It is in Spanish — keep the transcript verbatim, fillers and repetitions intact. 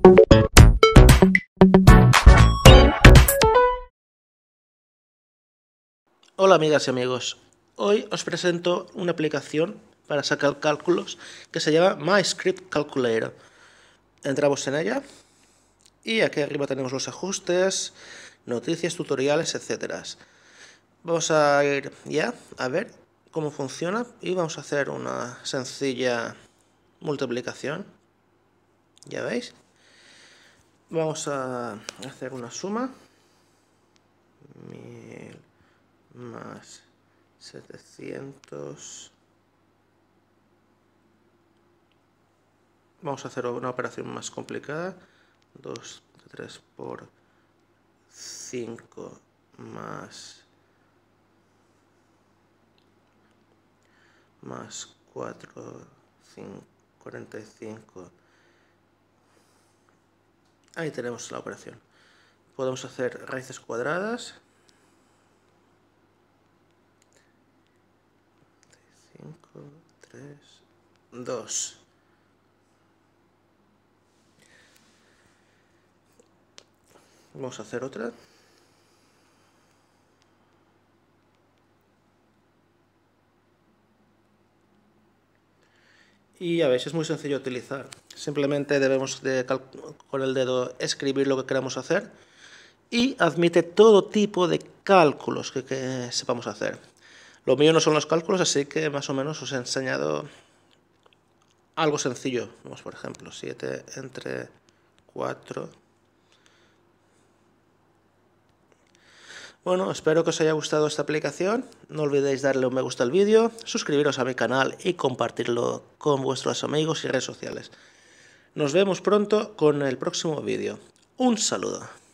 Hola amigas y amigos, hoy os presento una aplicación para sacar cálculos que se llama MyScript Calculator. Entramos en ella y aquí arriba tenemos los ajustes, noticias, tutoriales, etcétera. Vamos a ir ya a ver cómo funciona y vamos a hacer una sencilla multiplicación. Ya veis. Vamos a hacer una suma. Mil más setecientos. Vamos a hacer una operación más complicada. dos, tres por cinco más más cuatro, cinco, cuarenta y cinco. Ahí tenemos la operación. Podemos hacer raíces cuadradas. cinco, tres, dos. Vamos a hacer otra. Y ya veis, es muy sencillo de utilizar. Simplemente debemos de con el dedo escribir lo que queramos hacer y admite todo tipo de cálculos que, que sepamos hacer. Lo mío no son los cálculos, así que más o menos os he enseñado algo sencillo. Vamos, por ejemplo, siete entre cuatro. Bueno, espero que os haya gustado esta aplicación. No olvidéis darle un me gusta al vídeo, suscribiros a mi canal y compartirlo con vuestros amigos y redes sociales. Nos vemos pronto con el próximo vídeo. Un saludo.